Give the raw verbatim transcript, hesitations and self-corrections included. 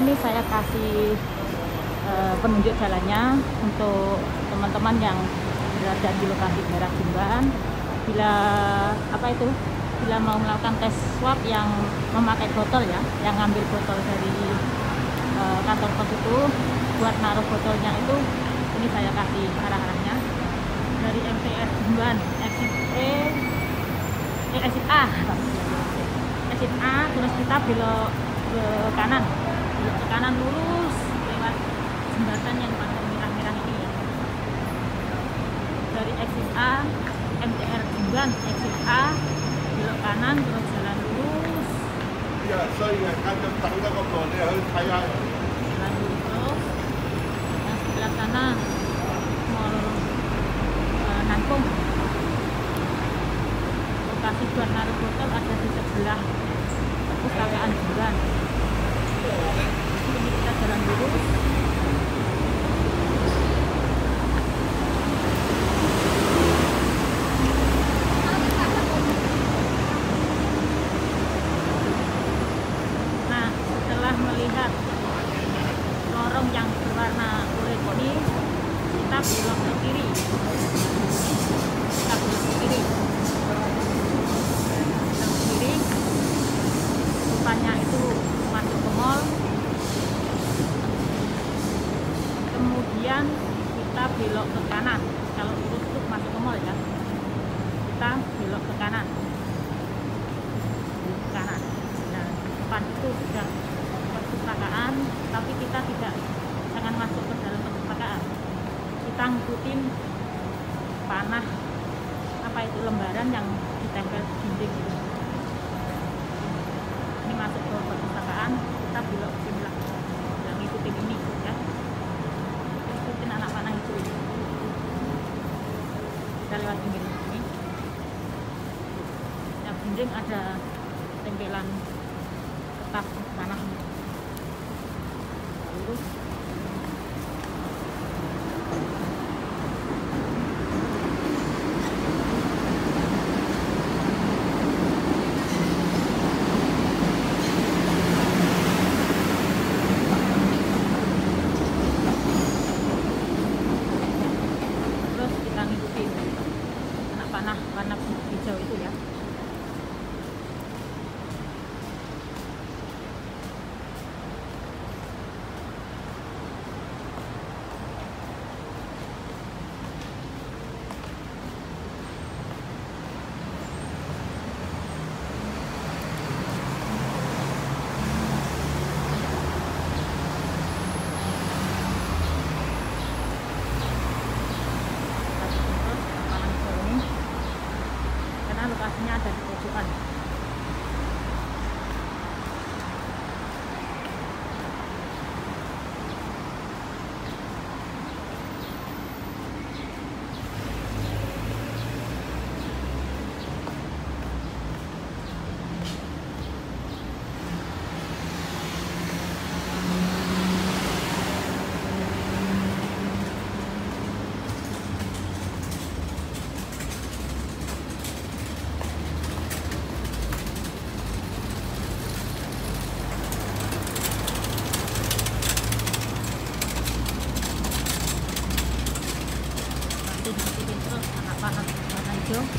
ini saya kasih uh, penunjuk jalannya untuk teman-teman yang berada di lokasi daerah Jumban. Bila apa itu, bila mau melakukan tes swab yang memakai botol ya, yang ngambil botol dari uh, kantor pos itu, buat naruh botolnya itu, ini saya kasih arah-arahnya dari M T R Jumban, exit E, eh, exit A, exit A, terus kita belok ke kanan, belok ke kanan lurus lewat jembatan yang pakai merah-merah ini ya. Dari exit A, M T R Jumban, exit A, belok kanan, terus jalan lurus. Iya, saya kan tangga kok dia harus kayak jalan lurus terus. Yang sebelah sana Mall uh, Nangkung. Lokasi buat naruh botol ada di sebelah perpustakaan Jumban. Ini kita jalan lurus. Nah, setelah melihat lorong yang berwarna oranye ini, kita belok ke kiri. Kita belok ke kiri. Belok ke kiri. Rupanya itu masuk ke mall. Kemudian kita belok ke kanan. Kalau lurus itu masuk ke mall ya. Kita belok ke kanan. Belok ke kanan. Nah, depan itu sudah perpustakaan, tapi kita tidak jangan masuk ke dalam perpustakaan. Kita ngikutin panah apa itu lembaran yang ditempel di dinding itu. Ini masuk ke perpustakaan, kita belok ke sini lah. Yang ngikutin ini ya. Ikutin anak panah itu ini. Kita lewat dinding ini. Yang dinding ada tempelan kertas panah. Lurus. Terus kita ngikutin anak panah warna hijau itu ya. Lokasinya ada di pojokan. Ngikutin terus anak panah warna hijau.